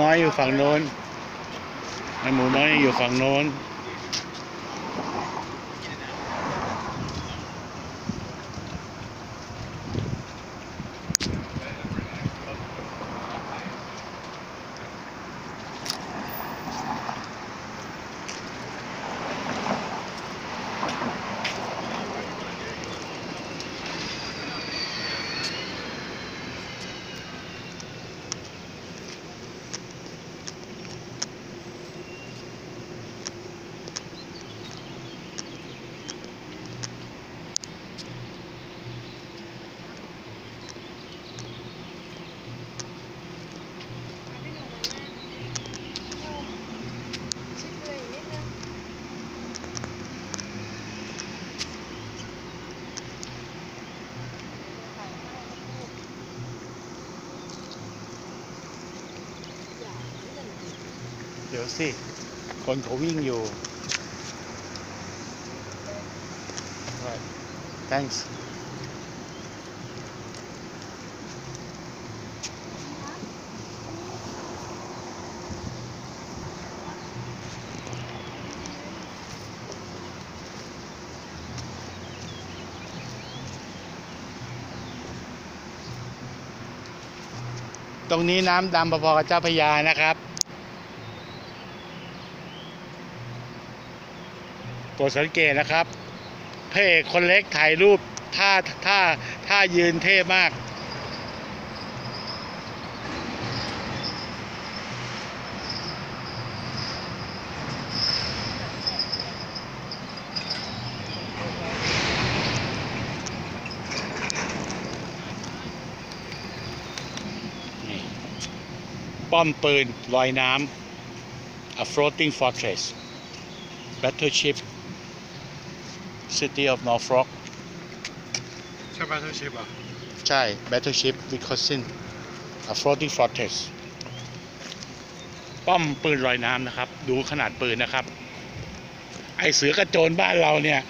อยอยู่ฝั่งโน้นไอ้หมูน้อยอยู่ฝั่งโน้นเดี๋ยวสิ คนเขาวิ่งอยู่ right thanks ตรงนี้น้ำดำพอๆกับเจ้าพระยานะครับโปรดสังเกตนะครับพระเอกคนเล็กถ่ายรูปท่ายืนเท่มากป้อมปืนลอยน้ำ a floating fortress battleship City of Norfolk ใช่ Battleship อ่ะใช่ Battleship Wisconsin a floating fortress ป้อมปืนลอยน้ำนะครับดูขนาดปืนนะครับไอเสือกระโจนบ้านเราเนี่ย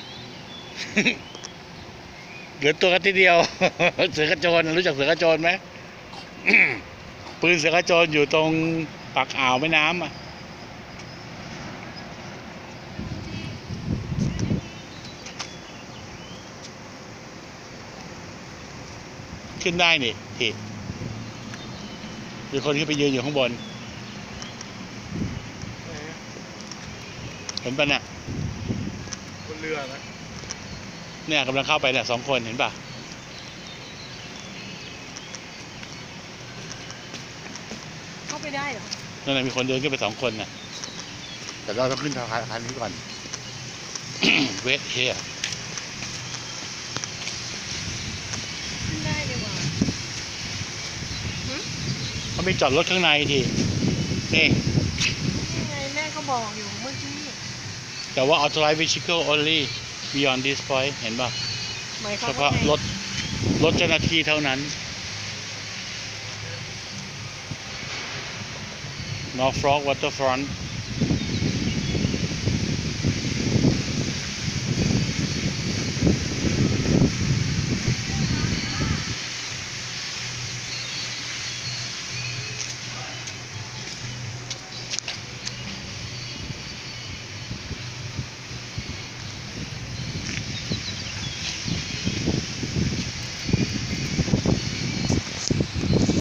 เหลือตัวกันทีเดียว เสือกระโจนรู้จักเสือกระโจนไหม ปืนเสือกระโจนอยู่ตรงปากอ่าวแม่น้ำอ่ะขึ้นได้นี่พี่มีคนขึ้นไปยืนอยู่ข้างบนเห็นปะเนี่ยบนเรือนะเนี่ยกำลังเข้าไปเนี่ย2 คนเห็นปะเข้าไปได้เหรอนั่นแหละมีคนเดินขึ้นไป2 คนน่ะแต่เราต้องขึ้นคันนี้ก่อน wait here ขึ้นได้เลยว่ะเขามีจอดรถข้างในทีนี่ไงแม่ก็บอกอยู่เมื่อกี้แต่ว่า authorized vehicle only beyond this point เห็นป่ะเฉพาะรถเจ้าหน้าที่เท่านั้น Norfolk Waterfront